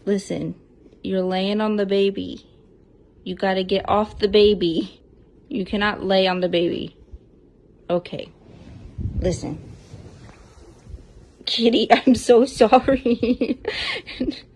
Listen, you're laying on the baby. You gotta get off the baby. You cannot lay on the baby. Okay. Listen. Kitty, I'm so sorry.